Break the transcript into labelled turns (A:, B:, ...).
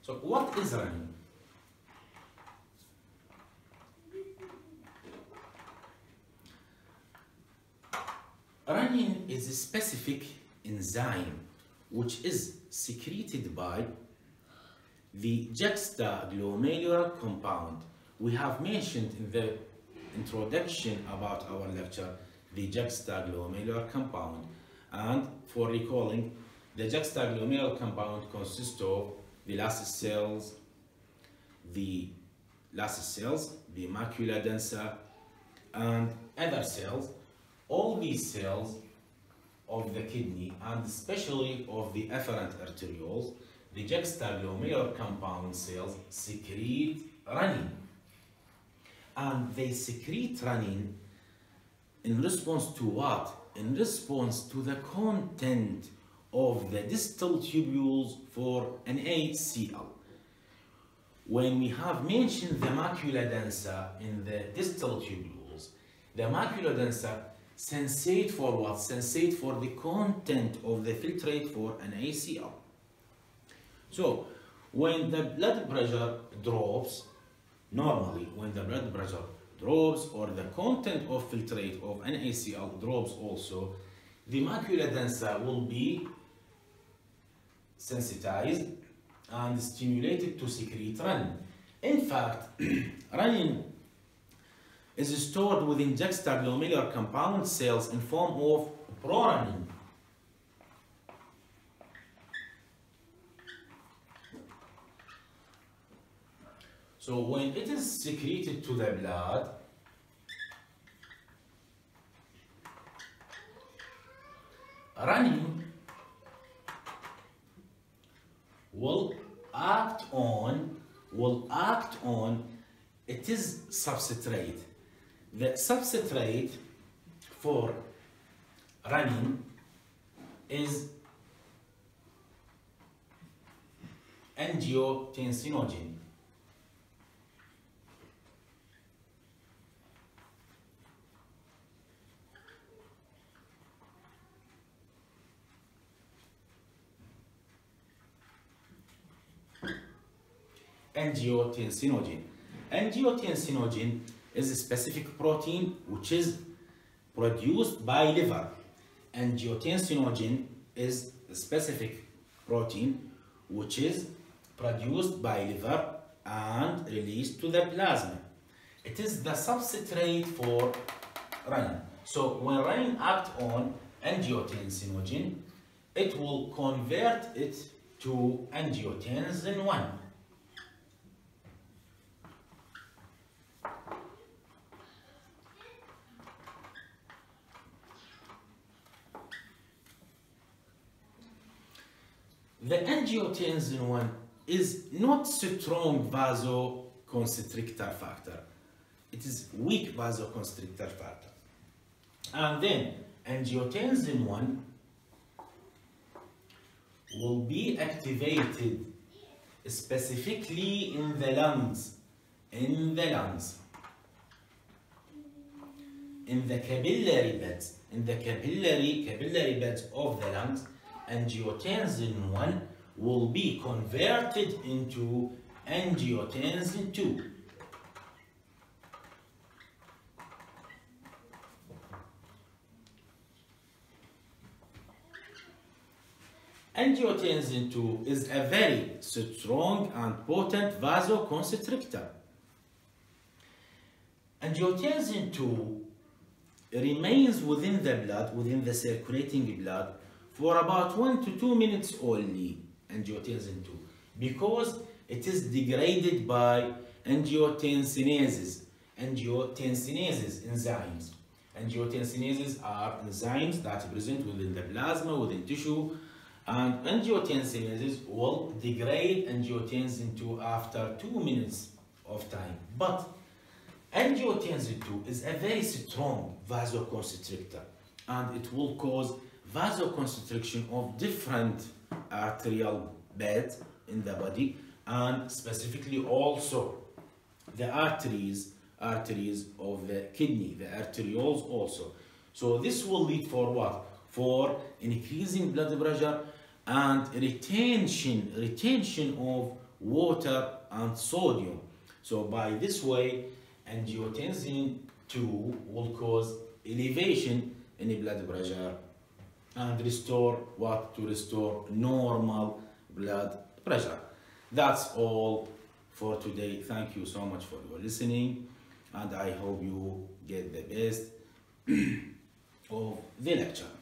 A: So what is renin? Renin is a specific enzyme which is secreted by the juxtaglomerular compound. We have mentioned in the introduction about our lecture the juxtaglomerular compound, and for recalling, the juxtaglomerular compound consists of the last cells, the macula densa, and other cells. All these cells of the kidney, and especially of the afferent arterioles, the juxtaglomerular compound cells secrete renin. And they secrete renin in response to what? In response to the content of the distal tubules for NaCl. When we have mentioned the macula densa in the distal tubules, the macula densa sensate for what? Sensate for the content of the filtrate for NaCl. So, when the blood pressure drops, normally when the blood pressure drops or the content of filtrate of NaCl drops also, the macula densa will be sensitized and stimulated to secrete renin. In fact, renin is stored within juxtaglomerular compound cells in form of prorenin. So when it is secreted to the blood, renin will act on its substrate. The substrate for renin is angiotensinogen. Angiotensinogen. Angiotensinogen is a specific protein which is produced by liver. Angiotensinogen is a specific protein which is produced by liver and released to the plasma. It is the substrate for renin. So when renin acts on angiotensinogen, it will convert it to angiotensin 1. The angiotensin 1 is not strong vasoconstrictor factor. It is weak vasoconstrictor factor. And then angiotensin 1 will be activated specifically in the lungs, in the capillary beds, capillary beds of the lungs. Angiotensin 1 will be converted into angiotensin 2. Angiotensin 2 is a very strong and potent vasoconstrictor. Angiotensin 2 remains within the blood, within the circulating blood, for about 1 to 2 minutes only, angiotensin 2, because it is degraded by angiotensinases enzymes. Angiotensinases are enzymes that are present within the plasma, within tissue, and angiotensinases will degrade angiotensin 2 after 2 minutes of time. But angiotensin 2 is a very strong vasoconstrictor, and it will cause vasoconstriction of different arterial beds in the body, and specifically also the arteries of the kidney, the arterioles also. So this will lead for what? For increasing blood pressure and retention of water and sodium. So by this way, angiotensin 2 will cause elevation in the blood pressure and restore what? To restore normal blood pressure. That's all for today. Thank you so much for your listening, and I hope you get the best of the lecture.